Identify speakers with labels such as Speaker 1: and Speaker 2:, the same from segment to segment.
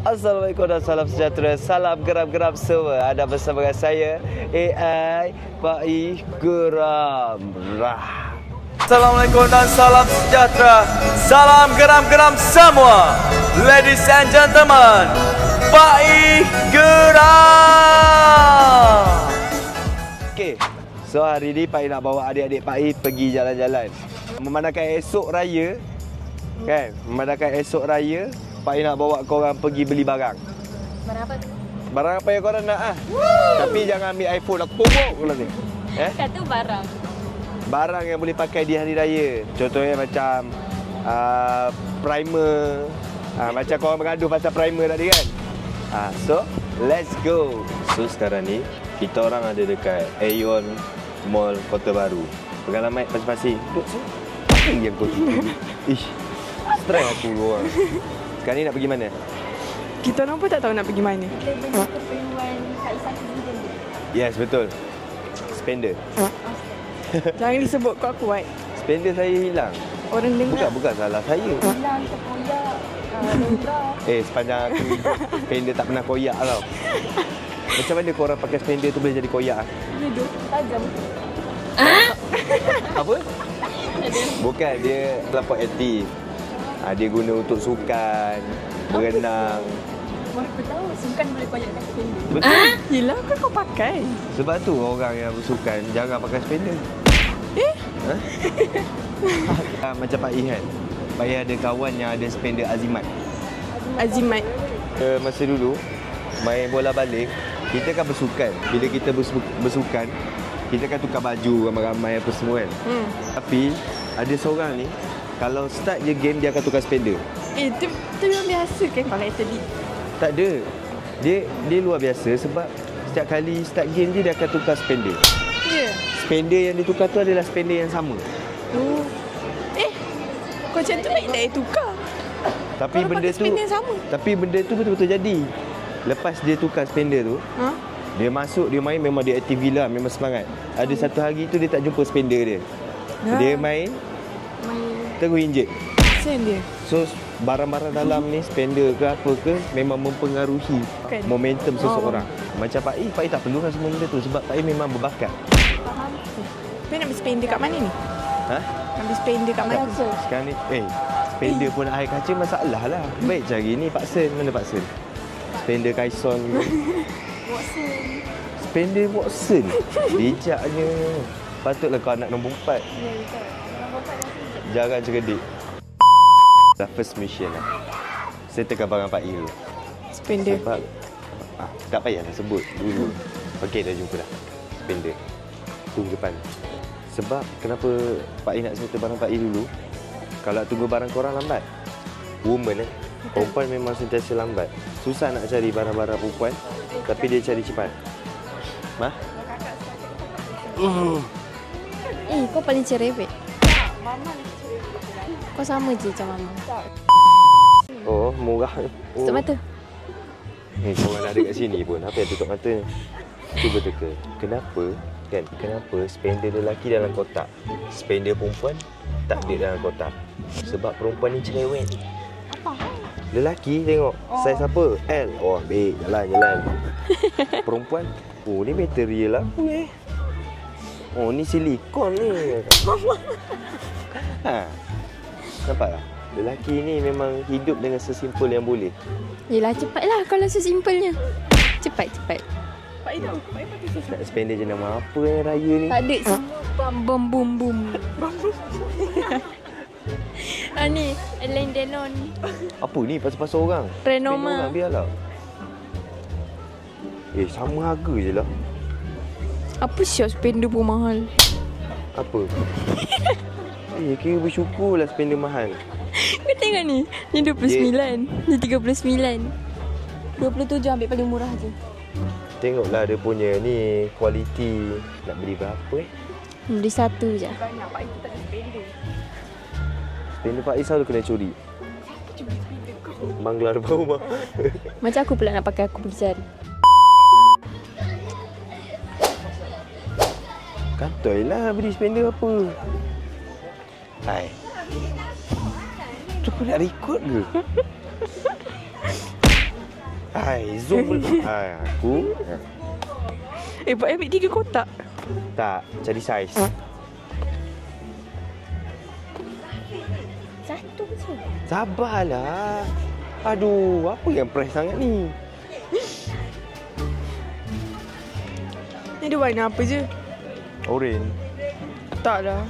Speaker 1: Assalamualaikum dan salam sejahtera. Salam geram-geram semua. Ada bersama dengan saya AI Pak I Geram. Assalamualaikum dan salam sejahtera. Salam geram-geram semua. Ladies and gentlemen, Pak I Geram. Okey. So hari ni Pak I nak bawa adik-adik Pak I pergi jalan-jalan. Memandangkan esok raya kan? Memandangkan esok raya, Pak I nak bawa korang pergi beli barang.
Speaker 2: Barang apa tu?
Speaker 1: Barang apa yang korang nak ah. Tapi jangan ambil iPhone, aku pokok nanti.
Speaker 2: Kata barang.
Speaker 1: Barang yang boleh pakai di hari raya. Contohnya macam primer. Macam korang bergaduh pasal primer tadi kan. So, let's go. So sekarang ni kita orang ada dekat Aeon Mall Kota Baru. Pegang mic pasing-pasing. Duduk sini. Apa yang kau tutup? Ish. Stres aku orang. Sekarang ni nak pergi mana?
Speaker 3: Kita orang pun tak tahu nak pergi mana.
Speaker 2: Kita beli keperluan Kak Isan sendiri.
Speaker 1: Yes, betul. Spender.
Speaker 3: Jangan disebut kau kuat.
Speaker 1: Spender saya hilang.
Speaker 3: Orang dengar.
Speaker 1: Bukan salah saya.
Speaker 2: Hilang, terkoyak, lembra.
Speaker 1: Sepanjang aku hidup, spender tak pernah koyak tau. Macam mana korang pakai spender tu boleh jadi koyak?
Speaker 2: Hidup tajam.
Speaker 1: Apa? Bukan, dia terlampau aktif. Dia guna untuk sukan, berenang.
Speaker 2: Aku tahu sukan boleh koyakkan spender.
Speaker 1: Betul.
Speaker 3: Hilang ke kau pakai?
Speaker 1: Sebab tu orang yang bersukan jangan pakai spender. Macam Pak I kan. Pak I ada kawan yang ada spender Azimat.
Speaker 3: Azimat.
Speaker 1: Masa dulu main bola balik, kita kan bersukan. Bila kita bersukan, kita kan tukar baju ramai-ramai apa semua kan. Tapi ada seorang ni, kalau start je game dia akan tukar spender.
Speaker 3: Itu yang biasa kan kalau atlet.
Speaker 1: Tak ada. Dia luar biasa sebab setiap kali start game dia akan tukar spender.
Speaker 3: Ya.
Speaker 1: Spender yang ditukar tu adalah spender yang sama.
Speaker 3: Oh. Kau macam tu baik tak tukar.
Speaker 1: Tapi
Speaker 3: kalau
Speaker 1: benda tu
Speaker 3: spender yang sama.
Speaker 1: Tapi benda tu betul-betul jadi. Lepas dia tukar spender tu, dia masuk, dia main memang dia aktif gila, memang semangat. Ada satu hari tu dia tak jumpa spender dia. Dia main terus injek.
Speaker 3: Sen dia.
Speaker 1: So barang-barang dalam ni spender ke apa ke memang mempengaruhi momentum seseorang. Macam Pak I tak perlukan semua benda tu sebab Pak I memang berbakat.
Speaker 2: Faham?
Speaker 3: Kau nak beli spender kat mana ni? Nak beli spender kat mana?
Speaker 1: Sekarang ni spender pun air kaca masalah lah. Baik cari ni Pak Sen. Mana Pak Sen? Spender Kaison.
Speaker 2: Watson.
Speaker 1: Spender Watson. Bijaknya. Patutlah kau anak nombor 4.
Speaker 2: Ya, betul. Nombor 4 dah sini.
Speaker 1: Jarang cerdik. Dah first mission lah. Settlekan barang Pak I dulu.
Speaker 3: Spender.
Speaker 1: Sebab tak payahlah sebut dulu. Okey, dah jumpa dah. Spender. Tunggu depan. Sebab kenapa Pak I nak settle barang Pak I dulu? Kalau tunggu barang korang lambat. Woman perempuan memang sentiasa lambat. Susah nak cari barang-barang perempuan, tapi dia cari cepat.
Speaker 2: Kau paling cerewet. Mama lagi cerewet. Kau sama je macam Mama.
Speaker 1: Oh, murah.
Speaker 2: Tutup mata.
Speaker 1: Korang ada kat sini pun. Apa yang tutup mata ni? Cuba teka. Kenapa spender lelaki dalam kotak, spender perempuan tak ada dalam kotak? Sebab perempuan ni cerewet.
Speaker 2: Apa?
Speaker 1: Lelaki tengok, saiz apa? L. Oh, ambil. Jalan. Perempuan, ni material lah. Oh, ni silikon ni. Nampak tak? Lelaki ni memang hidup dengan sesimpel yang boleh.
Speaker 2: Yelah, cepatlah kalau sesimpelnya. Cepat.
Speaker 3: Pak I tahu. Pak I pakai susah.
Speaker 1: Nak spender jenama apa yang raya ni?
Speaker 2: Tak ada semua bom. Ni, Alain Delon.
Speaker 1: Apa ni pasal-pasal orang?
Speaker 2: Renoma.
Speaker 1: Spender orang biarlah. Sama harga je lah.
Speaker 3: Apa siap spender pun mahal?
Speaker 1: Apa? Kira bersyukurlah spender mahal.
Speaker 3: Kau tengok ni. Ni 29. Ni 39. 27 ambil paling murah je.
Speaker 1: Tengoklah dia punya ni kualiti. Nak beli berapa
Speaker 2: Beli satu je.
Speaker 3: Banyak Pak I tu tak ada spender.
Speaker 1: Spender Pak I selalu kena curi. Manglar bau mah.
Speaker 2: Macam aku pula nak pakai, aku pergi cari.
Speaker 1: Kantoi lah beli spender apa. Hai. Tu kau nak record ke? Hai, zoom pula. Hai, aku.
Speaker 3: Buat ambil 3 kotak.
Speaker 1: Tak, cari saiz.
Speaker 2: Satu je.
Speaker 1: Sabarlah. Aduh, apa yang press sangat ni?
Speaker 3: Ni ada warna apa je?
Speaker 1: Oren.
Speaker 3: Tak lah.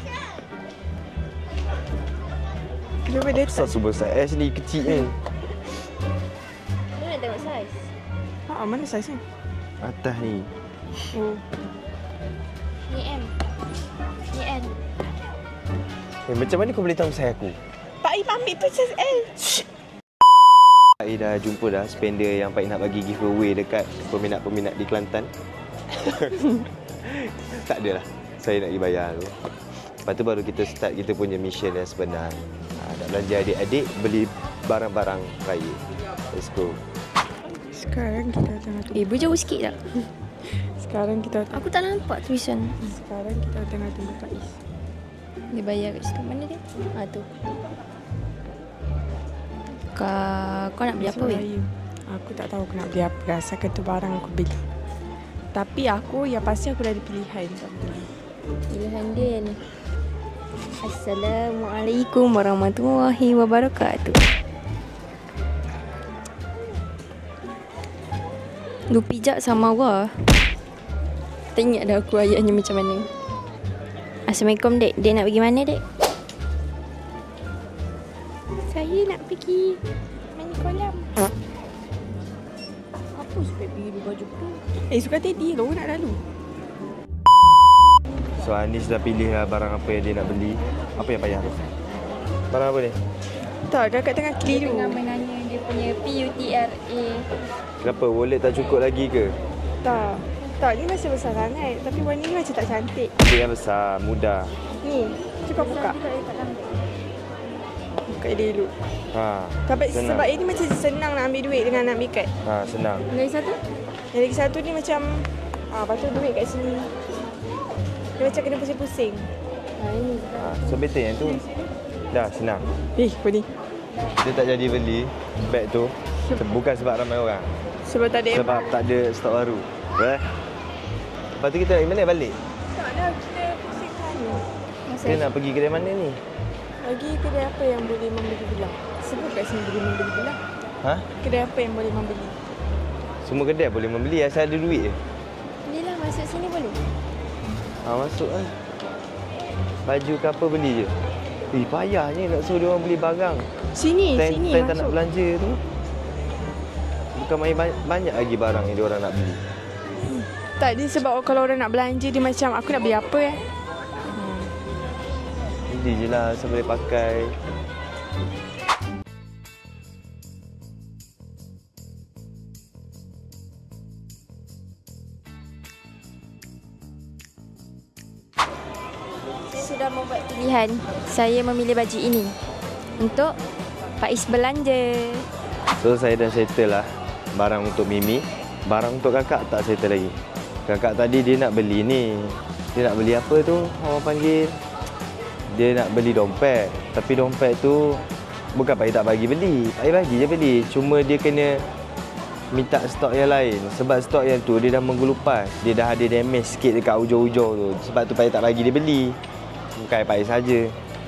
Speaker 3: Cuba dia
Speaker 1: Besar super saiz ni, kecil ni.
Speaker 2: Dia nak tengok saiz.
Speaker 3: Mana saiznya?
Speaker 1: Atas ni.
Speaker 3: Oh.
Speaker 2: Ni M. Ni N.
Speaker 1: Macam mana kau boleh tahu saiz aku?
Speaker 3: Pak Im ambil tu saiz L.
Speaker 1: Pak I dah jumpa dah spender yang Pak I nak bagi giveaway dekat peminat-peminat di Kelantan. Tak adalah. Saya nak dibayar tu. Lepas tu baru kita start kita punya mission yang sebenar. Nak belanja adik-adik, beli barang-barang raya. Let's go.
Speaker 3: Sekarang kita tengah tunggu.
Speaker 2: Ibu jauh sikit tak?
Speaker 3: Sekarang kita
Speaker 2: Aku tak nampak tulisan.
Speaker 3: Sekarang kita tengah tunggu Pak Is.
Speaker 2: Dia bayar kat situ. Mana dia? Tu. Kau nak beli apa weh?
Speaker 3: Raya. Aku tak tahu aku nak beli apa. Rasakan tu barang aku beli. Tapi aku yang pasti aku dah ada pilihan tak beli.
Speaker 2: Pilihan dia ni. Assalamualaikum warahmatullahi wabarakatuh. Lu pijak sama Allah. Tak ingat dah aku ayatnya macam mana. Assalamualaikum dek. Dek nak pergi mana dek? Saya nak pergi main kolam. Apa supaya pergi di baju tu?
Speaker 3: Suka Teddy lah nak lalu.
Speaker 1: So Anis dah pilih lah barang apa yang dia nak beli. Apa yang payah tu? Barang apa ni?
Speaker 3: Tak, kakak tengah
Speaker 2: Dia
Speaker 3: keliru.
Speaker 2: tengah menanya dia punya PUTRA.
Speaker 1: Kenapa? Wallet tak cukup lagi ke?
Speaker 3: Tak. Tak, ni masih besar sangat. Tapi warna ni macam tak cantik.
Speaker 1: Dia yang besar, mudah.
Speaker 3: Ni, cuba buka. Buka dia dulu.
Speaker 1: Ha.
Speaker 3: Tapi
Speaker 1: senang.
Speaker 3: sebab ini macam senang nak ambil duit dengan nak ambil kad.
Speaker 1: Ha, senang.
Speaker 2: Lagi satu?
Speaker 3: Yang lagi satu ni macam lepas tu duit kat sini. Dia macam kena pusing-pusing.
Speaker 2: Ini.
Speaker 1: Ha, so better yang tu. Dah, senang.
Speaker 3: Apa ni?
Speaker 1: Dia tak jadi beli beg tu. Bukan sebab ramai orang.
Speaker 3: Sebab tak ada
Speaker 1: Sebab tak ada stok baru. Lepas tu kita nak pergi mana balik?
Speaker 3: Tak dah, kita pusing tanya.
Speaker 1: Kita nak pergi kedai mana ni?
Speaker 3: Lagi kedai apa yang boleh membeli gelang? Sebut kat sini boleh membeli gelang.
Speaker 1: Ha?
Speaker 3: Kedai apa yang boleh membeli?
Speaker 1: Semua kedai boleh membeli asal ada duit je.
Speaker 2: Ni lah masuk sini boleh?
Speaker 1: Ha, masuk lah. Baju ke apa beli je. Payahnya nak suruh dia orang beli barang.
Speaker 3: Sini, sini
Speaker 1: Time tak nak
Speaker 3: masuk.
Speaker 1: belanja tu. Bukan main banyak lagi barang yang dia orang nak beli.
Speaker 3: Tak, dia sebab kalau orang nak belanja dia macam aku nak beli apa
Speaker 1: Beli je lah asal boleh pakai.
Speaker 2: Saya sudah membuat pilihan. Saya memilih baju ini untuk Pak Is belanja.
Speaker 1: So saya dah settle lah barang untuk Mimi. Barang untuk kakak tak settle lagi. Kakak tadi dia nak beli ni. Dia nak beli apa tu? Orang panggil. Dia nak beli dompet. Tapi dompet tu bukan Pak I tak bagi beli. Pak I bagi je beli. Cuma dia kena minta stok yang lain. Sebab stok yang tu dia dah menggelupas. Dia dah ada damage sikit dekat hujung-hujung tu. Sebab tu Pak I tak bagi dia beli. Bukan Pak I saja.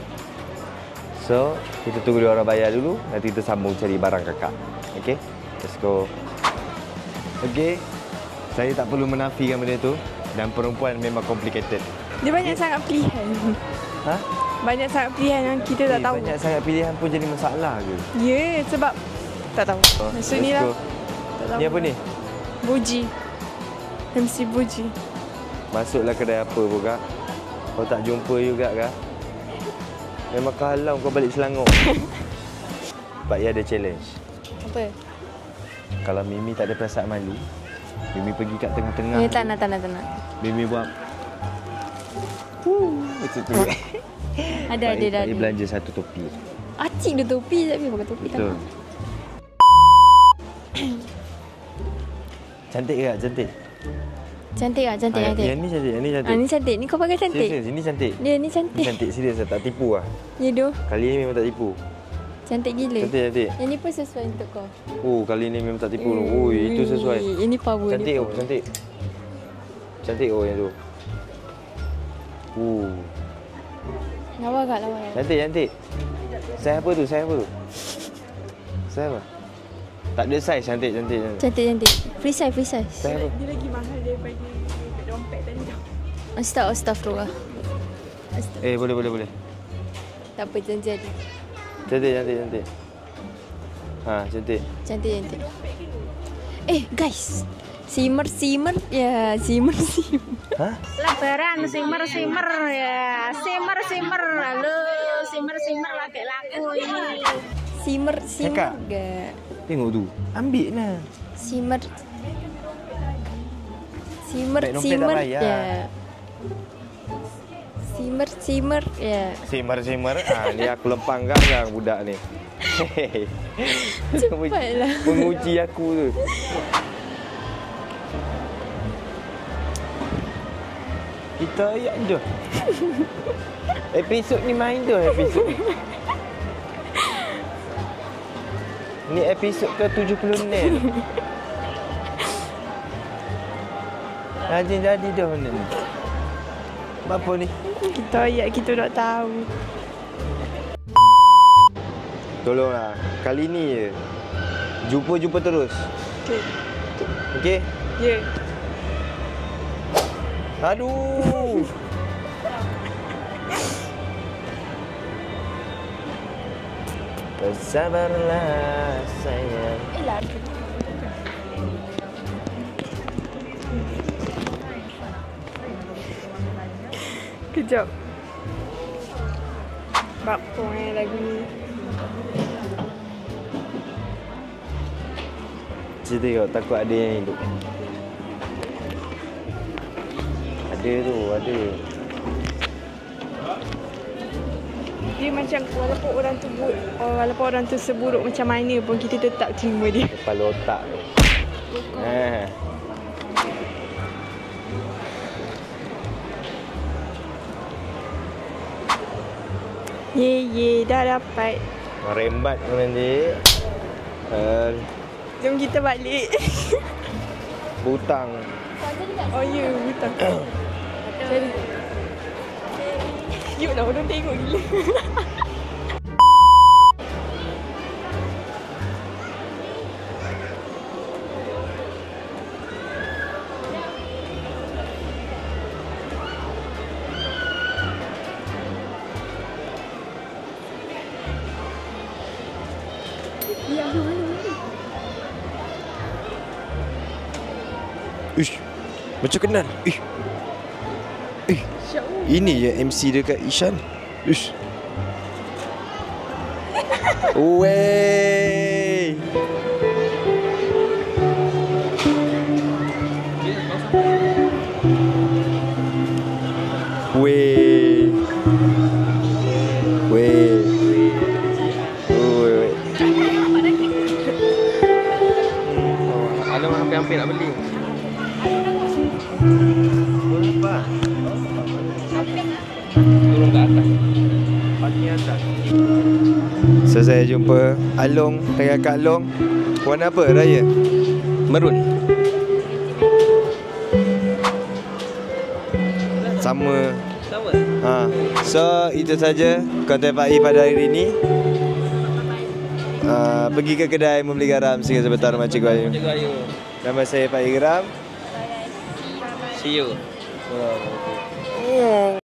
Speaker 1: So, kita tunggu dia orang bayar dulu. Nanti kita sambung cari barang kakak. Okay? Let's go. Okay. Saya tak perlu menafikan benda tu. Dan perempuan memang complicated.
Speaker 3: Dia banyak sangat pilihan.
Speaker 1: Ha?
Speaker 3: Banyak sangat pilihan yang kita tak tahu.
Speaker 1: Banyak sangat pilihan pun jadi masalah ke?
Speaker 3: Ya, sebab tak tahu.
Speaker 1: Oh,
Speaker 3: Maksud ni
Speaker 1: let's
Speaker 3: lah.
Speaker 1: go.
Speaker 3: Tak tahu.
Speaker 1: Ni apa ni?
Speaker 3: Boji. MC Boji.
Speaker 1: Masuklah kedai apa pun kak. Kau tak jumpa juga kak. Memang kau halau kau balik Selangor. Pak I ada challenge.
Speaker 2: Apa?
Speaker 1: Kalau Mimi tak ada perasaan malu, Mimi pergi kat tengah-tengah.
Speaker 2: Tak nak.
Speaker 1: Mimi buat macam tu.
Speaker 2: Ada
Speaker 1: Pak I
Speaker 2: ada.
Speaker 1: belanja satu topi.
Speaker 2: Acik dia topi tapi pakai topi tak.
Speaker 1: Betul. Cantik ke tak? Cantik.
Speaker 2: Cantik tak? Cantik.
Speaker 1: Yang ni cantik, yang ni cantik.
Speaker 2: Ni cantik. Ni kau pakai cantik.
Speaker 1: Serius, ini cantik.
Speaker 2: Dia ni
Speaker 1: Ini
Speaker 2: cantik.
Speaker 1: cantik, serius tak tipu lah.
Speaker 2: Ya doh.
Speaker 1: Kali ni memang tak tipu.
Speaker 2: Cantik gila.
Speaker 1: Cantik.
Speaker 2: Yang ni pun sesuai untuk kau.
Speaker 1: Oh, kali ni memang tak tipu. Oh, itu sesuai.
Speaker 2: Ini power.
Speaker 1: Cantik
Speaker 2: ni
Speaker 1: oh,
Speaker 2: power.
Speaker 1: cantik. Cantik oh yang tu.
Speaker 2: Lawa kat.
Speaker 1: Cantik. Saya apa tu? Saya apa? Tak ada size, cantik.
Speaker 2: Cantik. Free size.
Speaker 1: Saya apa?
Speaker 3: Dia lagi mahal daripada dompet tadi tau.
Speaker 2: Astagfirullah.
Speaker 1: Boleh.
Speaker 2: Tak apa, jadi.
Speaker 1: Cantik. Cantik.
Speaker 2: Cantik. Guys. Simmer. Ya, simmer.
Speaker 1: Ha?
Speaker 4: Lebaran simmer ya. Simmer. Halo, simmer laki-laki ini.
Speaker 2: Simmer
Speaker 1: Cakap.
Speaker 2: gak?
Speaker 1: Tengok tu. Ambil lah.
Speaker 2: Simmer.
Speaker 1: Naik dompet tak bayar.
Speaker 2: Ya. Simmer ya.
Speaker 1: Simmer. Ni aku lempang gang budak ni.
Speaker 2: Cepatlah.
Speaker 1: Menguji aku tu. Kita ayat dah. Episod ni main dah episod ni. Ni episod ke 76. Jadi dah benda ni. Apa ni?
Speaker 3: Kita ayat kita tak tahu.
Speaker 1: Tolonglah. Kali ni je. Jumpa terus. Okey?
Speaker 3: Ya.
Speaker 1: Aduh. Bersabarlah sayang.
Speaker 3: Kejap. Apa lagu ni?
Speaker 1: Cerita kau takut ada yang hidup. Ada.
Speaker 3: Dia macam walaupun orang tu seburuk macam mana pun kita tetap terima dia.
Speaker 1: Kepala otak tu.
Speaker 3: Ye, dah dapat.
Speaker 1: Rembat kau nanti.
Speaker 3: Jom kita balik.
Speaker 1: Butang.
Speaker 3: Oh ya, betul. Jadi. Yuk lah, orang tengok gila.
Speaker 1: Ish. Macam kenal. Ini je MC dekat Ishan. Ish. Wey.
Speaker 5: Along hampir-hampir nak beli.
Speaker 1: Apa?
Speaker 5: Turun ke atas.
Speaker 1: Pagi atas. So saya jumpa Along dengan Kak Long. Warna apa raya?
Speaker 5: Merun.
Speaker 1: Sama.
Speaker 5: Sama.
Speaker 1: So itu saja konten Pak I pada hari ini. Pergi ke kedai membeli garam sehingga sebentar rumah Cikgu Ayu.
Speaker 5: Cikgu Ayu.
Speaker 1: Nama saya Pak I Geram.
Speaker 5: See you.